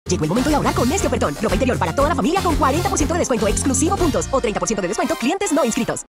Llegó el momento de ahorrar con este ofertón. Ropa interior para toda la familia con 40% de descuento exclusivo puntos o 30% de descuento clientes no inscritos.